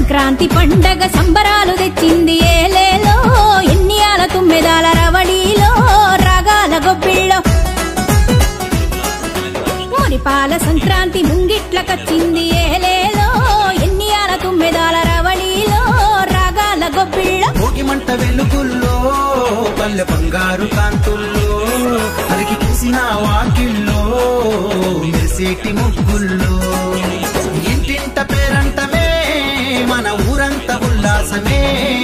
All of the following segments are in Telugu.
సంక్రాంతి పండగ సంబరాలు తెచ్చింది ఏలేలో ఎన్నియాల తుమ్మెదాల రవడిలో రాగాల గొబ్బిళ్ళో మురిపాల సంక్రాంతి ముంగిట్లకొచ్చింది ఏలేలో ఎన్నియాల తుమ్మెదాల రవడిలో రాగాల గొబ్బిళ్ళో భోగి మంట వెలుగుల్లో పల్లె బంగారు కాంతుల్లో అలికి పూసిన వాకిల్లో మెరిసేటి ముగ్గుల్లో ఇంటింట పేరంటమే మన ఊరంతా ఉల్లాసమే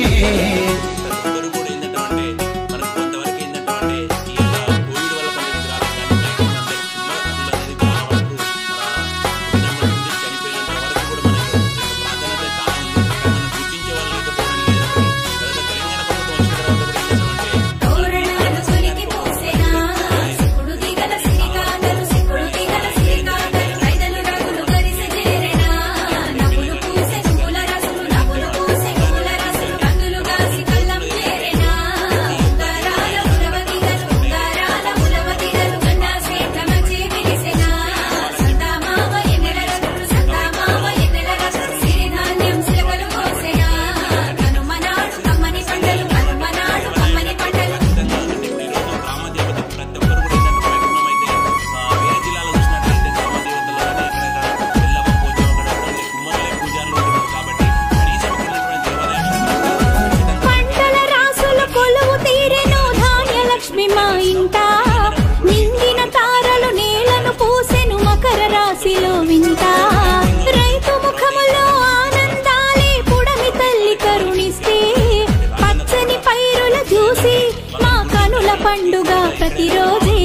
రైతు ముఖములో ఆనందాలే పుడమి తల్లి కరుణిస్తే పచ్చని పైరుల చూసి మా కనుల పండుగ ప్రతిరోజే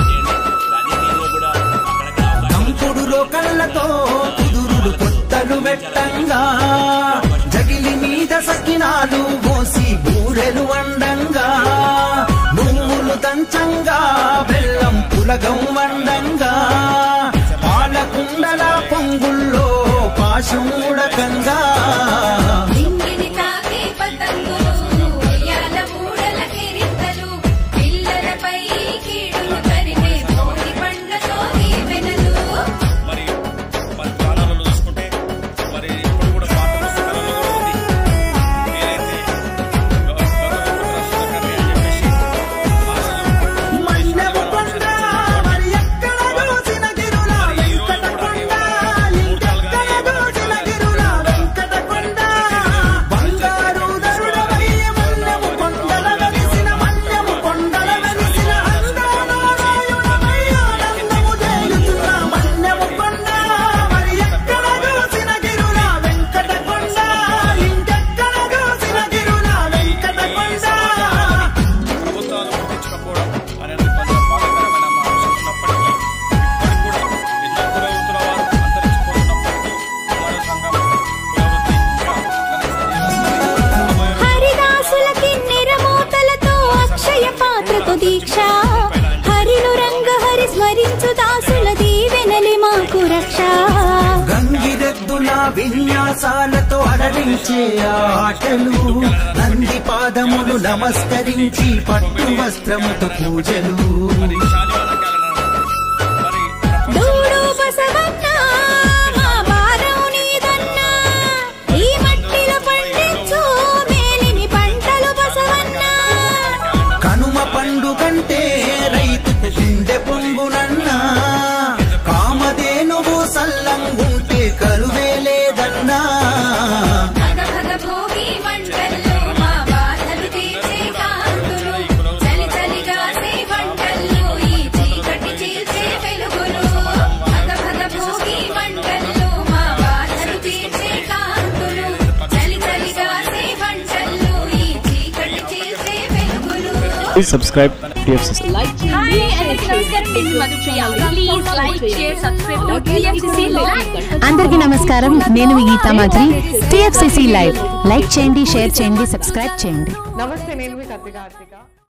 దంపుడులో కళ్ళతో కుదురుడు కొత్తలు వెట్టంగా జగిలి మీద సకినాలు మోసి బూరెలు వండంగా నువ్వులు దంచంగా బెల్లం పులగం వండంగా పాలకుండల పొంగుల్లో పాశం ఉడకంగా గంగిరెద్దుల విన్యాసాలతో అలరించే ఆటలు నంది పాదములు నమస్కరించి పట్టు వస్త్రముతో పూజలు కనుమ పండుగంటే రైతు గుండె పొంగునన్నా కామధేనువు సల్లంగుంటే కరువే లేదన్నా Please subscribe TFCC. Hi, please like, share, subscribe to TFCC Live. అందరికీ నమస్కారం, నేను మీ Geetha Madhuri. TFCC Live like చేయండి, షేర్ చేయండి, సబ్స్క్రైబ్ చేయండి. నమస్తే, నేను మీ కార్తిక.